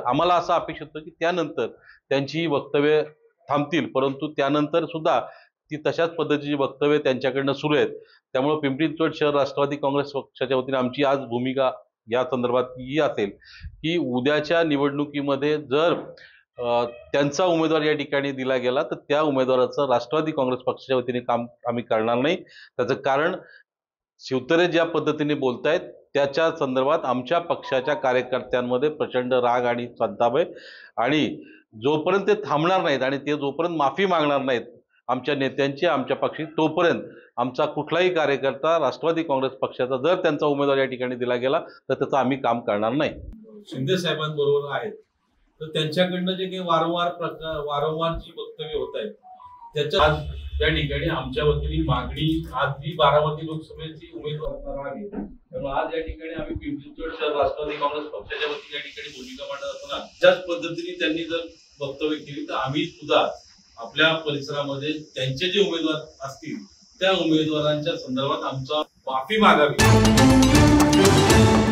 आम्हाला असं अपेक्षित होतं की त्यानंतर त्यांची वक्तव्य थांबतील, परंतु त्यानंतर सुद्धा ती तशाच पद्धतीची वक्तव्य त्यांच्याकडनं सुरू आहेत. त्यामुळे पिंपरी चिंचवड शहर राष्ट्रवादी काँग्रेस पक्षाच्या वतीने आमची आज भूमिका या संदर्भात ही असेल की उद्याच्या निवडणुकीमध्ये जर त्यांचा उमेदवार या ठिकाणी दिला गेला तर त्या उमेदवाराचं राष्ट्रवादी काँग्रेस पक्षाच्या वतीने काम आम्ही करणार नाही. त्याचं कारण शिवतरे ज्या पद्धतीने बोलतायत त्याच्या संदर्भात आमच्या पक्षाच्या कार्यकर्त्यांमध्ये प्रचंड राग आणि संताप आहे आणि जोपर्यंत ते थांबणार नाहीत आणि ते जोपर्यंत माफी मागणार नाहीत आमच्या नेत्यांची, आमच्या पक्षी, तोपर्यंत आमचा कुठलाही कार्यकर्ता राष्ट्रवादी काँग्रेस पक्षाचा जर त्यांचा उमेदवार या ठिकाणी दिला गेला तर त्याचं आम्ही काम करणार नाही. शिंदे साहेबांबरोबर आहेत तर त्यांच्याकडनं जे काही वारंवार जी वक्तव्य होत आहेत त्याच्या आज त्या ठिकाणी आमच्या वतीने मागणी आज जी बारामती लोकसभेची उमेदवार आहे त्यामुळे आज या ठिकाणी आम्ही पिंपरी चिंचवड शहर राष्ट्रवादी काँग्रेस पक्षाच्या वतीने या ठिकाणी भूमिका मांडत असताना ज्याच पद्धतीने त्यांनी जर वक्तव्य केली तर आम्ही सुद्धा आपल्या परिसरामध्ये त्यांचे जे उमेदवार असतील त्या उमेदवारांच्या संदर्भात आमचा माफी मागावी.